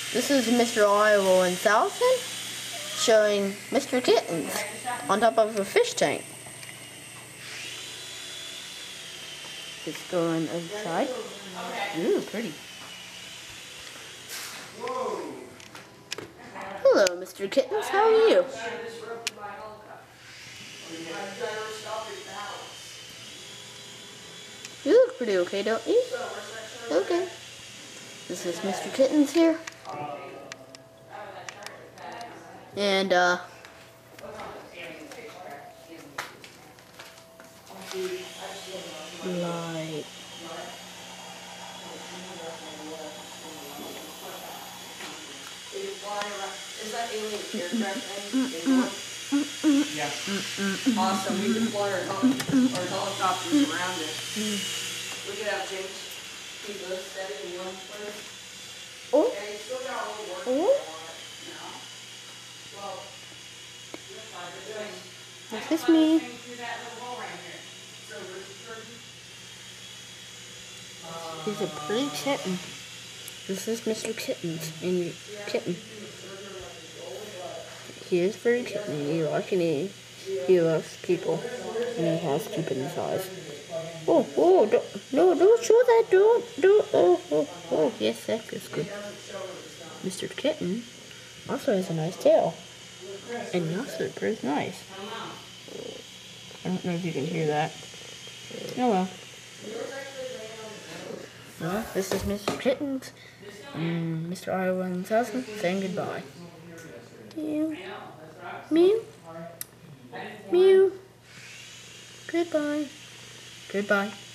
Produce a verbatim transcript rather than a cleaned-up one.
This is Mister Iowa one thousand showing Mister Kittens on top of a fish tank. It's going outside. Ooh, pretty. Hello, Mister Kittens. How are you? You look pretty okay, don't you? Okay. This is Mister Kittens here. And, uh... light. Is that alien aircraft thing? Yeah. Awesome. We can fly our, our helicopters around it. We could have James keep those steady in one place. Oh. Yeah, you still got a little work Oh. on it. No. Well, what's this mean? He's a pretty kitten. This is Mister Kittens and Kitten. He is very kitteny. He likes and he, he loves people, and he has keeping his eyes. Oh, oh, don't, no, don't show that, don't, don't, oh, oh, oh, yes, that feels good. Mister Kitten also has a nice tail, and he also pretty nice. I don't know if you can hear that. Oh well. Well, this is Mister Kittens and Mister Iowa one thousand saying goodbye. Mew. Mew. Mew. Goodbye. Goodbye.